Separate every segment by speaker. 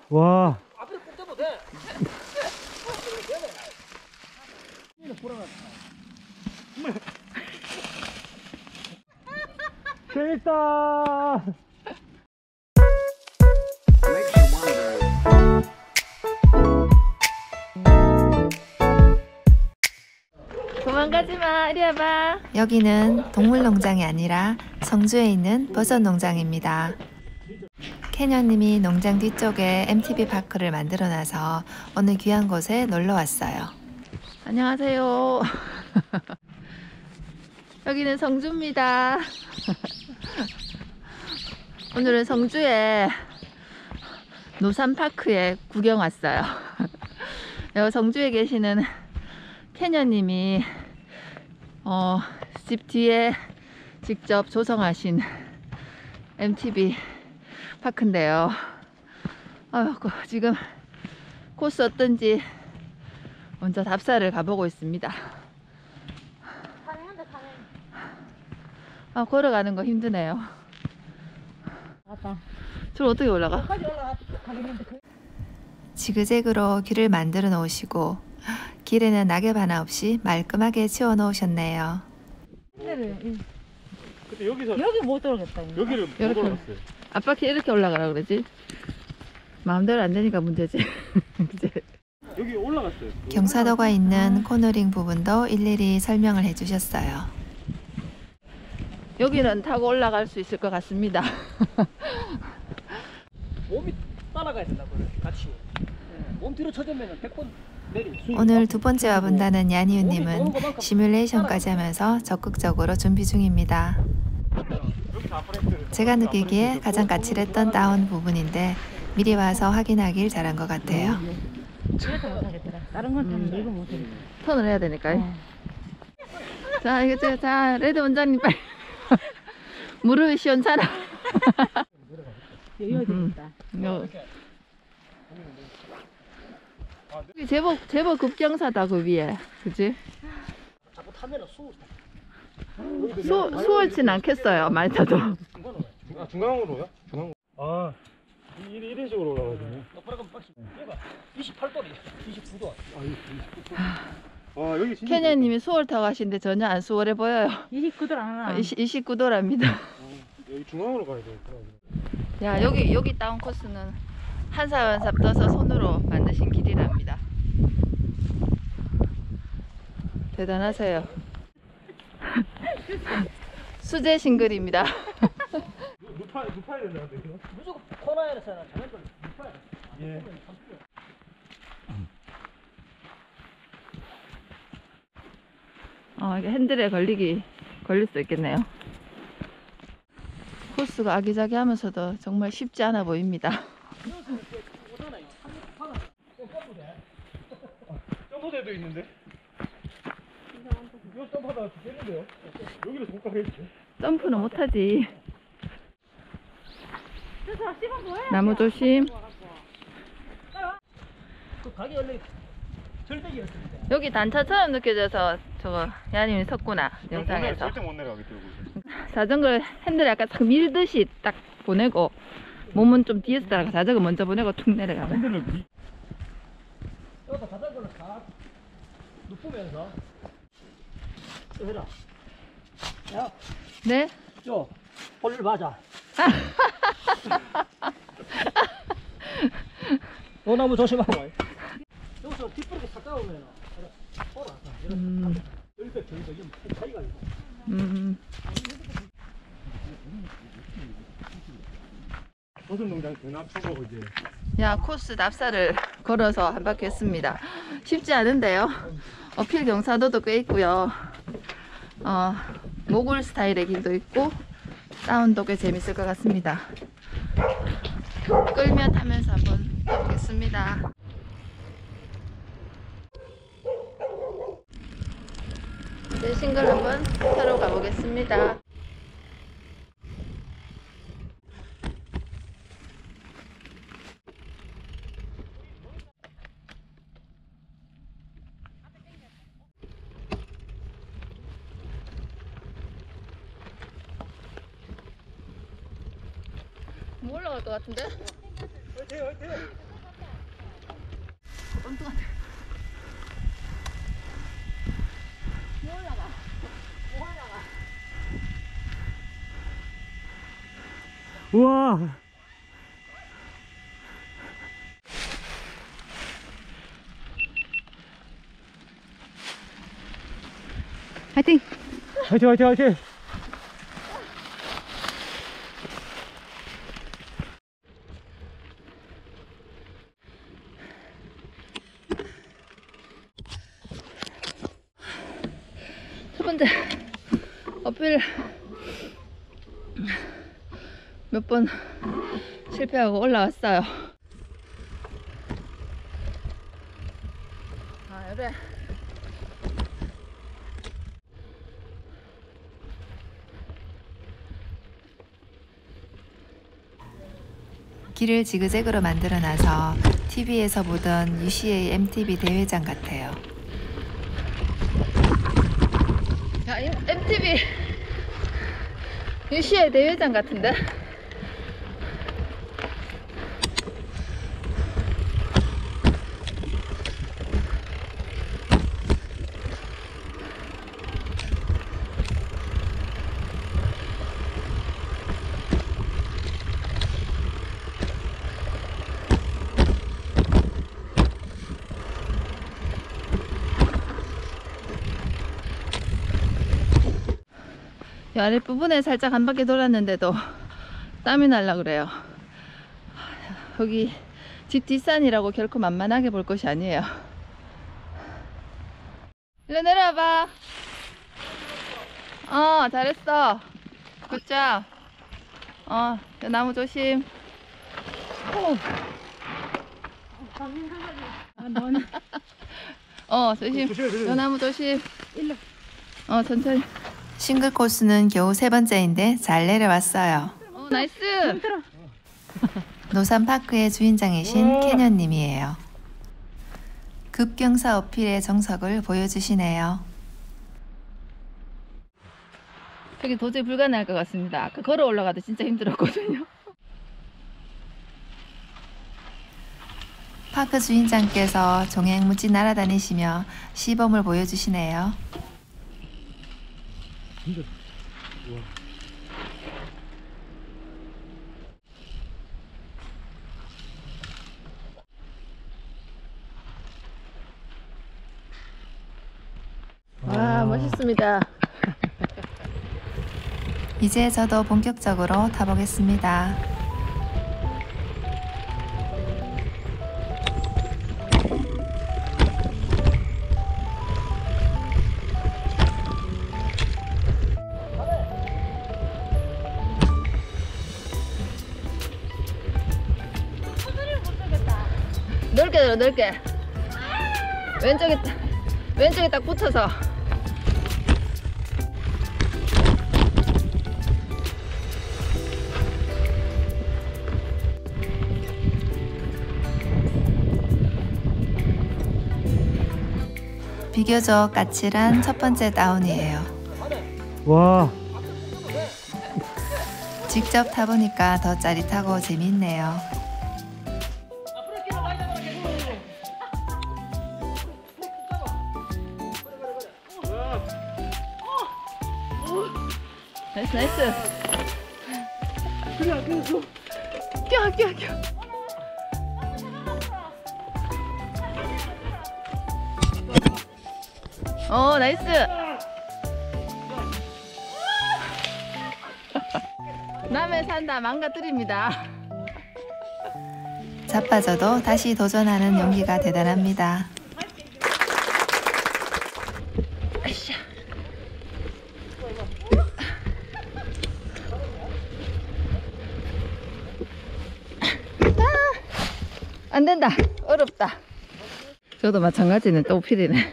Speaker 1: 와.
Speaker 2: 앞에 꼭 잡아도 돼.
Speaker 1: 재밌다.
Speaker 3: 도망가지마, 이리 와봐. 여기는 동물농장이 아니라 성주에 있는 버섯농장입니다. 캐녀님이 농장 뒤쪽에 MTB 파크를 만들어놔서 오늘 귀한 곳에 놀러 왔어요. 안녕하세요. 여기는 성주입니다. 오늘은 성주에 노산파크에 구경 왔어요. 여기 성주에 계시는 캐녀님이 집 뒤에 직접 조성하신 MTB 파크인데요. 지금 코스 어떤지 먼저 답사를 가보고 있습니다. 걸어가는 거 힘드네요. 저 어떻게 올라가? 지그재그로 길을 만들어 놓으시고 길에는 낙엽 하나 없이 말끔하게 치워 놓으셨네요.
Speaker 1: 근데 여기서
Speaker 2: 여기 못 들어오겠다.
Speaker 1: 여기를 못
Speaker 3: 이렇게.
Speaker 1: 올라갔어요.
Speaker 3: 아빠 이렇게 올라가라 그러지? 마음대로 안 되니까 문제지. 이제.
Speaker 1: 여기 올라갔어요.
Speaker 3: 경사도가 있는 코너링 부분도 일일이 설명을 해주셨어요. 여기는 타고 올라갈 수 있을 것 같습니다.
Speaker 2: 몸이 따라가야 된다고 같이. 몸 뒤로 쳐주면 100번 내리.
Speaker 3: 오늘 두 번째 와본다는 야니우님은 시뮬레이션까지 하면서 적극적으로 준비 중입니다. 제가 느끼기에 가장 까칠했던 다운 부분인데 미리 와서 확인하길 잘한 것 같아요.
Speaker 2: 그래서 못하겠더라. 다른 건 타는데 이거 못하겠다.
Speaker 3: 턴을 해야 되니까요. 자, 레드 원장님 빨리. 무릎이 시원찮아.
Speaker 2: 여기가 되겠다.
Speaker 3: 제법 급경사다 그 위에, 그치?
Speaker 2: 자꾸 타면
Speaker 3: 수월진 않겠어요, 많이 타도.
Speaker 1: 중앙으로요? 중앙으로. 아, 이런 식으로 올라가거든요.
Speaker 2: 똑바로 가면 빡시. 얘가 28도리, 29도.
Speaker 1: 아, 여기 진짜.
Speaker 3: 캐녀님이 수월 타고 가시는데 전혀 안 수월해 보여요.
Speaker 2: 29도 안 하나.
Speaker 3: 29도랍니다.
Speaker 1: 여기 중앙으로 가야 돼요.
Speaker 3: 야, 여기 다운 코스는 한 삽 한 삽 떠서 손으로 만드신 길이랍니다. 대단하세요. 수제 싱글입니다.
Speaker 1: 눕아야 된다는데, 이거?
Speaker 2: 무조건 코너에서 자전거를 눕혀야 돼.
Speaker 1: 예.
Speaker 3: 이게 핸들에 걸릴 수 있겠네요. 코스가 아기자기하면서도 정말 쉽지 않아 보입니다.
Speaker 1: 점프대도 있는데? 이거 점프하다가 죽겠는데요? 여기로 못 가겠지?
Speaker 3: 점프는 못하지. 나무 조심.
Speaker 2: 그 가게 원래 절대기였습니다.
Speaker 3: 여기 단차처럼 느껴져서 저거 야님이 섰구나, 영상에서.
Speaker 1: 절대 못 내려가겠더라고요.
Speaker 3: 자전거를 핸들 약간 딱 밀듯이 딱 보내고 몸은 좀 뒤에서 따라가 자전거 먼저 보내고 툭 내려가면.
Speaker 1: 핸들을
Speaker 2: 여기서 자전거를 다 눕으면서 해라. 야,
Speaker 3: 네?
Speaker 2: 볼일 맞아. 노나무 조심하고. 여기서 뒷부렇게 가까우면 여기서 좀 차이가 있고.
Speaker 1: 버섯농장 대납하고 이제.
Speaker 3: 야, 코스 납사를 걸어서 한 바퀴 했습니다. 쉽지 않은데요. 어필 경사도도 꽤 있고요. 모굴 스타일의 길도 있고 다운도 꽤 재밌을 것 같습니다. 끌며 타면서 한번 해보겠습니다. 이제 싱글 한번 타러 가보겠습니다. 뭐 올라갈 것 같은데?
Speaker 1: 화이팅!
Speaker 4: 엉뚱한데. 뭐 올라가? 뭐 올라가?
Speaker 1: 우와.
Speaker 4: 화이팅!
Speaker 1: 화이팅 화이팅 화이팅.
Speaker 4: 첫 번째 어필 몇 번 실패하고 올라왔어요. 아, 그래.
Speaker 3: 길을 지그재그로 만들어놔서 TV에서 보던 UCA MTB 대회장 같아요.
Speaker 4: 야, 이 MTV UCI 대회장 같은데? 이 아랫부분에 살짝 한 바퀴 돌았는데도 땀이 날라 그래요. 여기 집 뒷산이라고 결코 만만하게 볼 것이 아니에요. 일로 내려와봐. 잘했어. 굿잡. 저 나무 조심. 조심. 저 나무 조심. 일로. 천천히.
Speaker 3: 싱글 코스는 겨우 3번째인데 잘 내려왔어요.
Speaker 4: 나이스.
Speaker 3: 노산파크의 주인장이신 캐년님이에요. 급경사 어필의 정석을 보여주시네요.
Speaker 4: 여기 도저히 불가능할 것 같습니다. 아까 걸어 올라가도 진짜 힘들었거든요.
Speaker 3: 파크 주인장께서 종횡무진 날아다니시며 시범을 보여주시네요.
Speaker 4: 와, 멋있습니다.
Speaker 3: 이제 저도 본격적으로 타보겠습니다.
Speaker 4: 넓게 들어, 넓게. 왼쪽에 딱 붙어서.
Speaker 3: 비교적 까칠한 첫 번째 다운이에요.
Speaker 1: 와.
Speaker 3: 직접 타보니까 더 짜릿하고 재밌네요.
Speaker 4: 나이스, 나이스. 껴. 나이스. 남의 산다 망가뜨립니다.
Speaker 3: 자빠져도 다시 도전하는 용기가 대단합니다.
Speaker 4: 아이씨. 안 된다. 어렵다. 저도 마찬가지네. 또 필이네.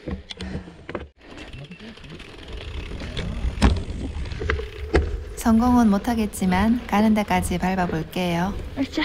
Speaker 3: 성공은 못하겠지만 가는 데까지 밟아볼게요.
Speaker 4: 아이차.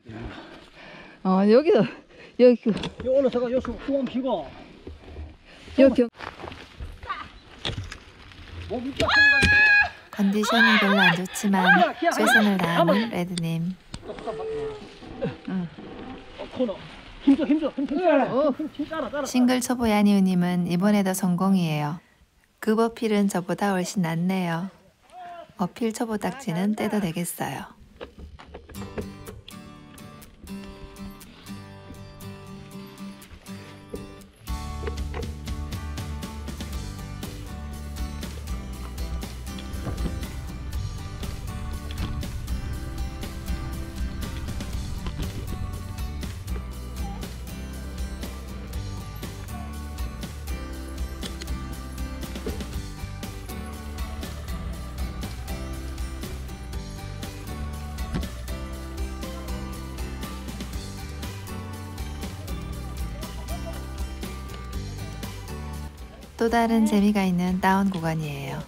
Speaker 4: 여기
Speaker 2: 여기 올라서가 여기 후원 피고
Speaker 4: 여기
Speaker 2: 몸 입다 생각이
Speaker 3: 컨디션이 별로 안 좋지만 최선을 다하는 레드님.
Speaker 2: 코너. 힘줘. 따라.
Speaker 3: 싱글 초보 야니우님은 이번에도 성공이에요. 급 어필은 저보다 훨씬 낫네요. 어필 초보 딱지는 떼도 되겠어요. 또 다른 재미가 있는 다운 구간이에요.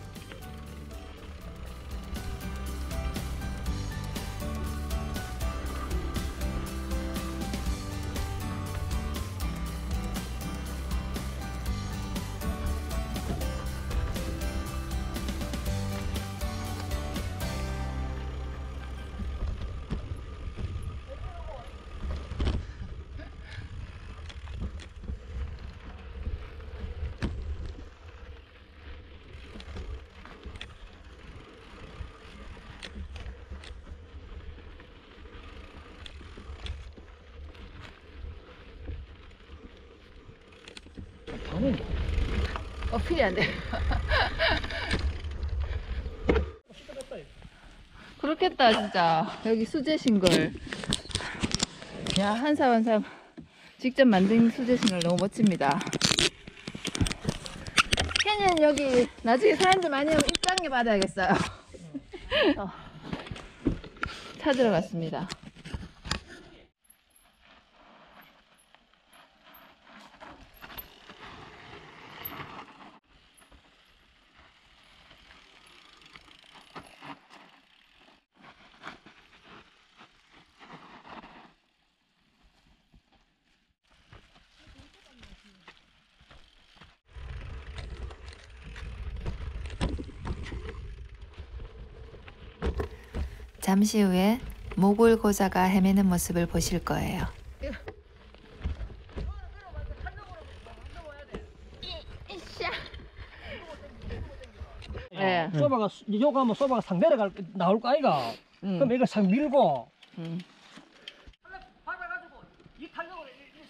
Speaker 4: 어필이 안 돼. 그렇겠다 진짜. 여기 수제 싱글. 야, 한 사람 한 사람 직접 만든 수제 싱글 너무 멋집니다. 캐년 여기 나중에 사람들 많이 오면 입장료 받아야겠어요. 찾으러 갔습니다.
Speaker 3: 잠시 후에 모골 고자가 헤매는 모습을 보실 거예요.
Speaker 4: 네.
Speaker 2: 소바가 요거 하면 소바가 상 내려갈 나올 거 아이가. 그럼 이거 상 밀고. 받아가지고 이 탄력으로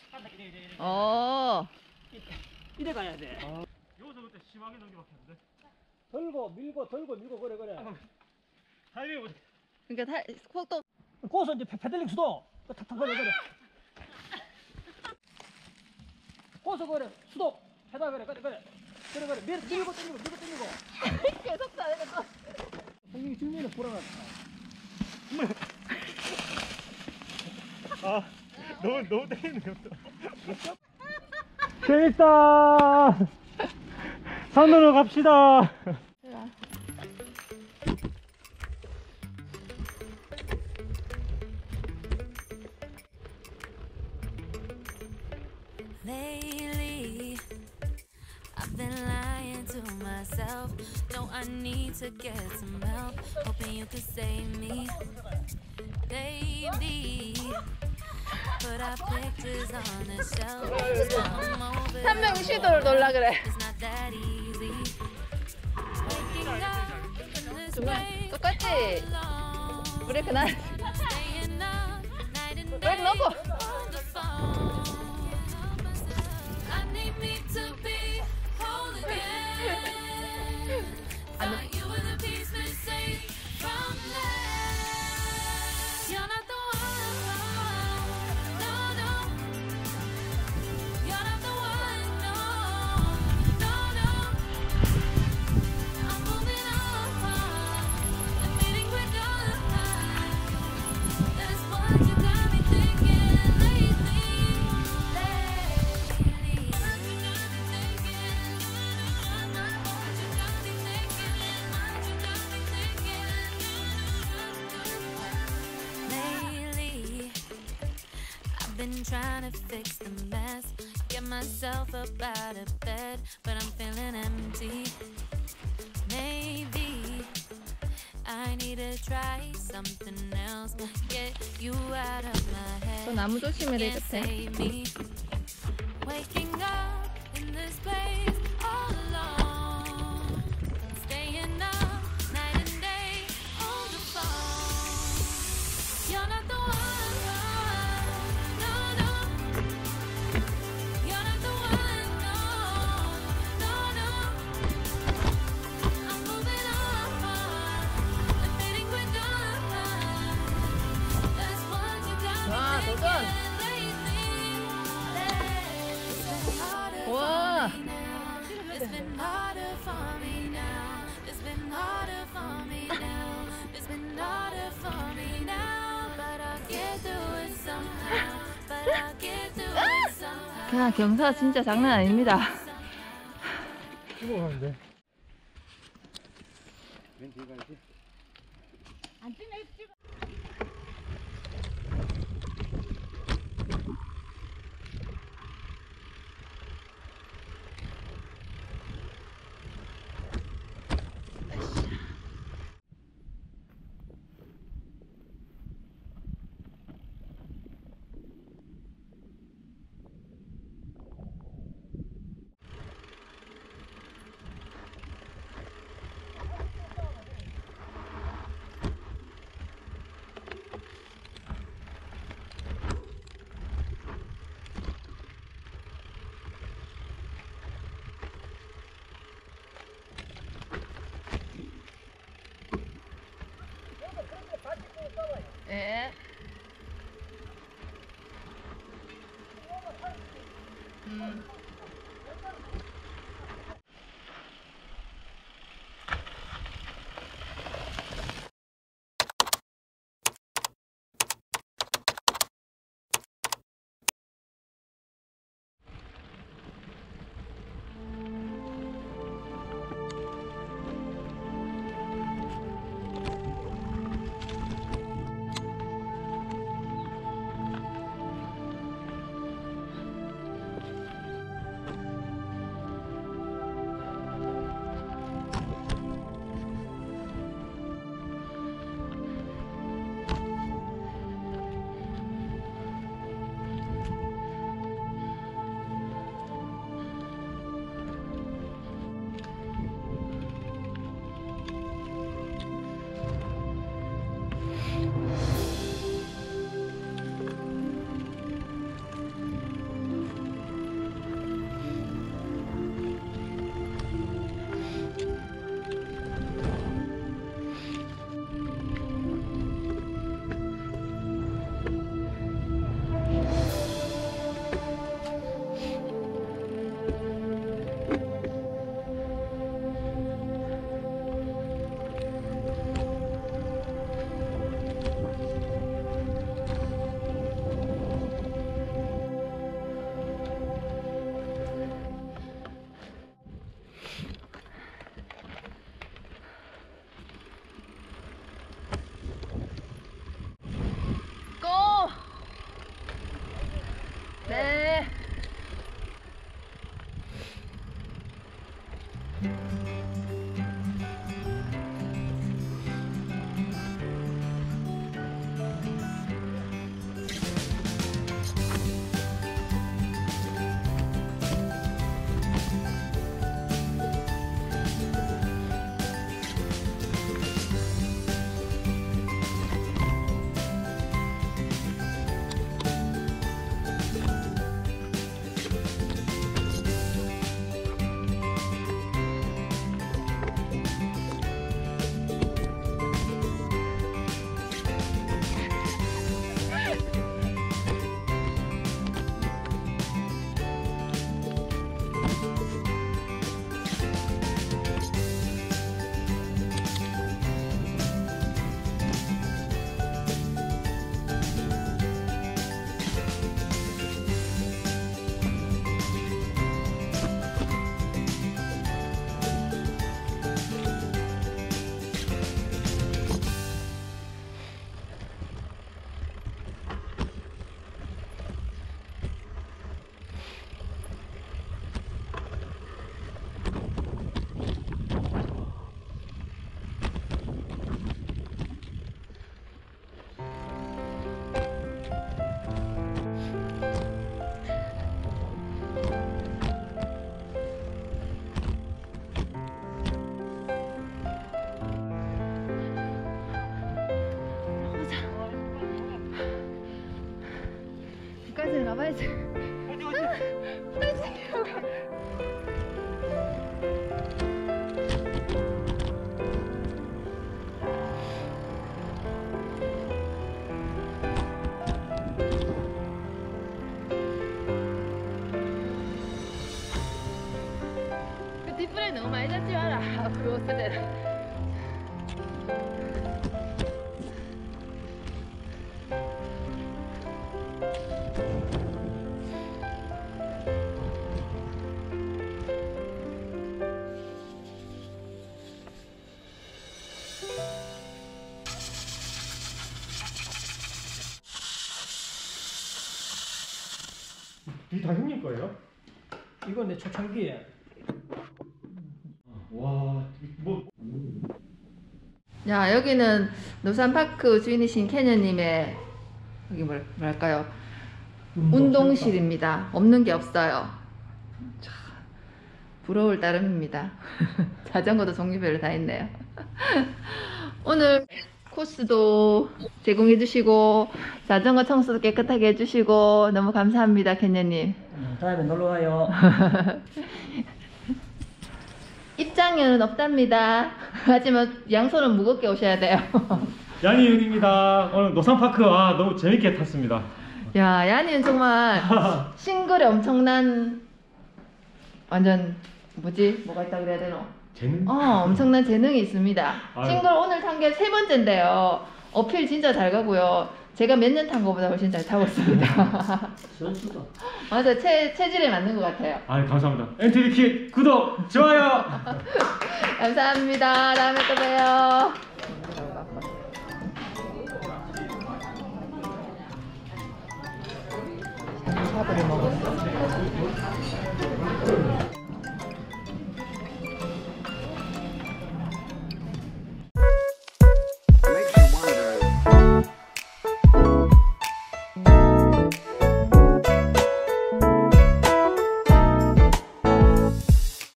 Speaker 2: 이래 가야 돼.
Speaker 1: 여기서 그때 심하게 넘겨박혔는데.
Speaker 2: 들고 밀고 그래.
Speaker 1: 타이밍 못.
Speaker 4: 그러니까 속도
Speaker 2: 거기서 이제 페달링 수도 탁탁 그래. 거기서 그래 수도 페달 그래. 밀고 당기고.
Speaker 4: 계속 다니는
Speaker 2: 형님이 중년에 불안하다.
Speaker 1: 아, 너무 때리는 게 없어. 재밌다. 산으로 갑시다.
Speaker 5: Lately, I've been lying to myself. Know I need to get some help. Hoping you could save me, baby. Put our pictures on the shelf. Just come over.
Speaker 4: 360도를 놀라 그래.
Speaker 5: It's not that easy. Waking up in this way
Speaker 4: 똑같지? 브레이크 나.
Speaker 5: staying up night and
Speaker 4: 브레이크
Speaker 5: day
Speaker 4: 넣고.
Speaker 5: on the phone. I need me to be whole again. Thought you were the piece missing from that. You're not the one, no. You're not the one, no. I'm moving on, admitting we're done. That's what you got me thinking lately. Lately, I've been trying to fix the mess. get myself up out of bed, but I'm feeling empty. Maybe I need to try something else, get you out of my head.
Speaker 4: 저 나무 조심해야
Speaker 5: Can't
Speaker 4: 되겠다.
Speaker 5: save me. Waking up in this place all alone, staying up night and day on the phone. You're not the one, no, no. You're not the one, no, no, no. I'm moving on, admitting we're done. That's what you got
Speaker 4: 와,
Speaker 5: me
Speaker 4: 도전!
Speaker 5: thinking lately. It's been harder
Speaker 4: 와,
Speaker 5: for me now. It's been harder for me now. It's been harder for me now. It's been harder for me now. But I'll get through it somehow. But I'll get through it somehow.
Speaker 4: 야, 경사 진짜 장난 아닙니다.
Speaker 1: 죽어가는데.
Speaker 4: 예. 가봐야지.
Speaker 1: 어디 어디?
Speaker 4: 그 뒷불에 너무 많이 잡지 마라. 그거 쓰대라.
Speaker 1: 이게 다 형님 거예요?
Speaker 2: 이건 내 초창기에
Speaker 1: 와, 뭐
Speaker 4: 야, 여기는 노산파크 주인이신 캐녀님의 여기 뭐랄까요? 운동실입니다. 없는 게 없어요. 참, 부러울 따름입니다. 자전거도 종류별로 다 있네요. 오늘 코스도 제공해 주시고 자전거 청소도 깨끗하게 해주시고 너무 감사합니다, 캐녀님.
Speaker 2: 다음에 놀러와요.
Speaker 4: 입장료는 없답니다. 하지만 양손은 무겁게 오셔야 돼요.
Speaker 1: 야니 형입니다. 오늘 노산파크 너무 재밌게 탔습니다.
Speaker 4: 야, 야니는 정말 싱글에 엄청난 완전 뭐가 있다 그래야 되노?
Speaker 1: 재능?
Speaker 4: 엄청난 재능이 있습니다.
Speaker 1: 아유.
Speaker 4: 싱글 오늘 탄 게 3번째인데요. 어필 진짜 잘 가고요. 제가 몇 년 탄 거보다 훨씬 잘 타고 있습니다.
Speaker 2: 선수다.
Speaker 4: 맞아, 체질에 맞는 것 같아요.
Speaker 1: 감사합니다. MTV 킥 구독, 좋아요.
Speaker 4: 감사합니다. 다음에 또 봬요.